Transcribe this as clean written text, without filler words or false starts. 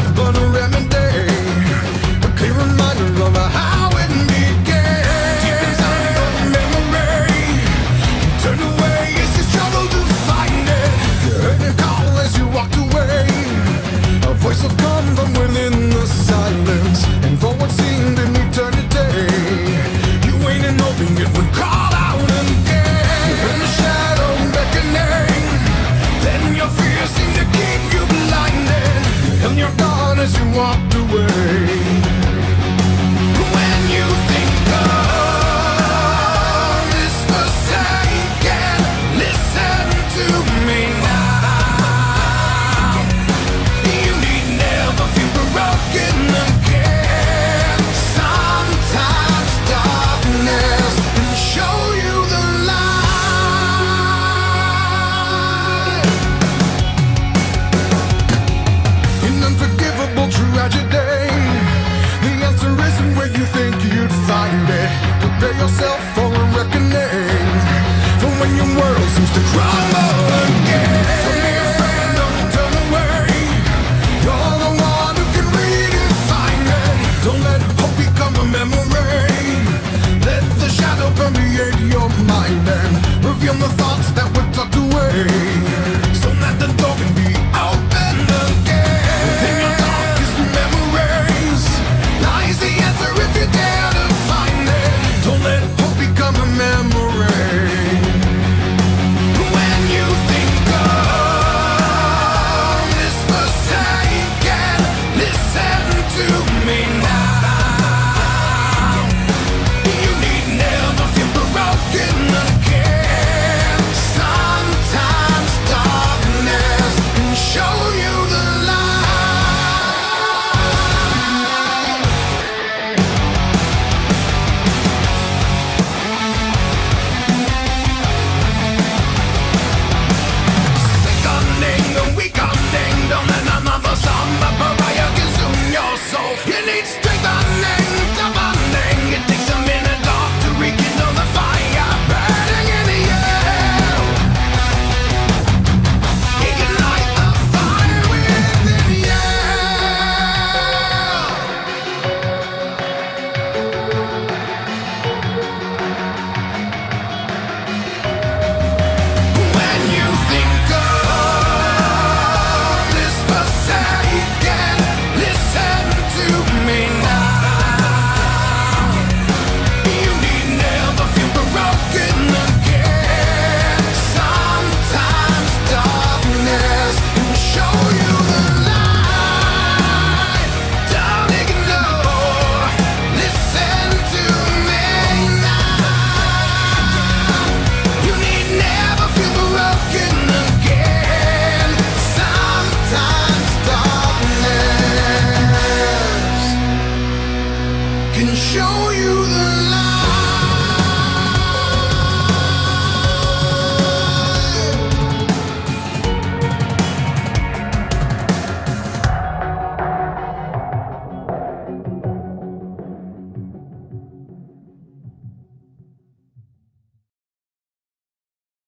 but a remedy, a clear reminder of how it began. Deep inside your memory, turn away as you struggle to find it. You heard a call as you walked away, a voice of calm from within the silence, and for what seemed an eternity, you waited hoping it would call out again. In the shadow beckoning, then your fears seem to keep you blinded, and you're gone as you walked away. When you think of this forsaken, listen to me now. You need never feel broken again. Sometimes darkness can show you the light. In unforgivable tragedy, the answer isn't where you think you'd find it. Prepare yourself